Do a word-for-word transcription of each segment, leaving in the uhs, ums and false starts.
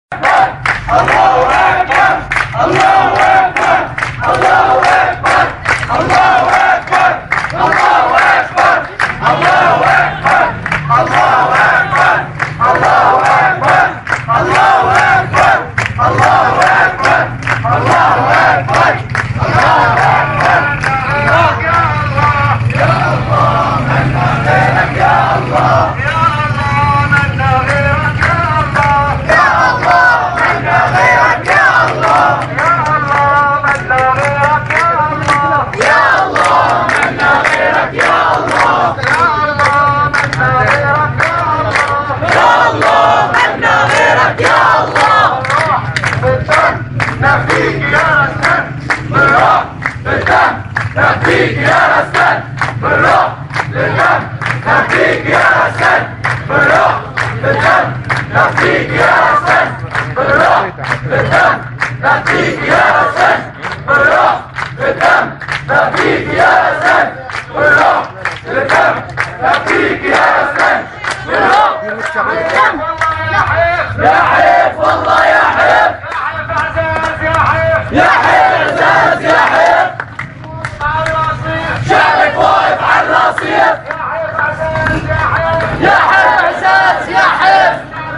نفديك يا رسول بالروح للدم نفديك يا رسول بالروح للدم نفديك يا رسول بالروح للدم نفديك يا رسول بالروح للدم نفديك يا رسول بالروح للدم نفديك يا رسول بالروح للدم يا حيف والله يا حيف يا حيف عزاز يا حيف شعبك واقف على الرصيف يا حيف عزاز يا حيف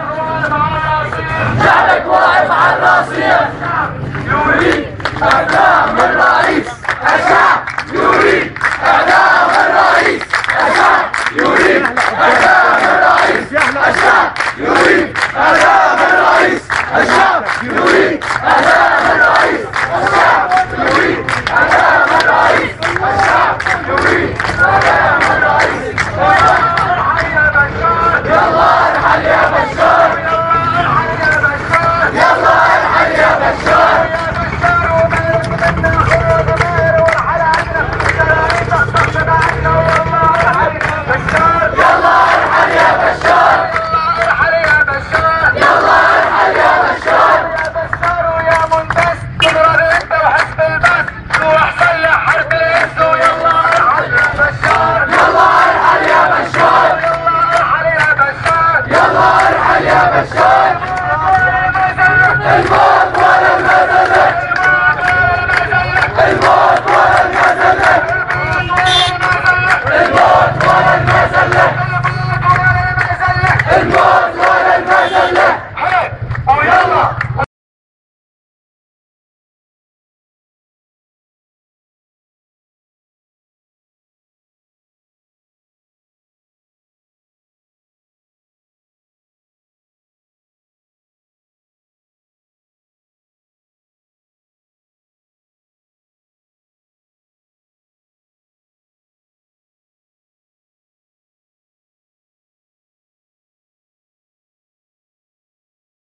شعبك واقف على الرصيف يريد اعدام الرئيس الشعب يريد اعدام الرئيس الشعب يريد اعدام الرئيس الشعب يريد اعدام الرئيس الشعب يريد اعدام الرئيس الشعب يريد اعدام الرئيس الشعب يريد اعدام الرئيس يلا ارحل يا بشار يلا ارحل يا بشار يلا ارحل يا بشار يلا ارحل يا بشار يا بشار ويا منبس تضرب انت وحزب البث واحسن لي حرب الانس ويلا ارحل يا بشار يلا ارحل يا بشار يلا ارحل يا بشار يلا ارحل يا بشار.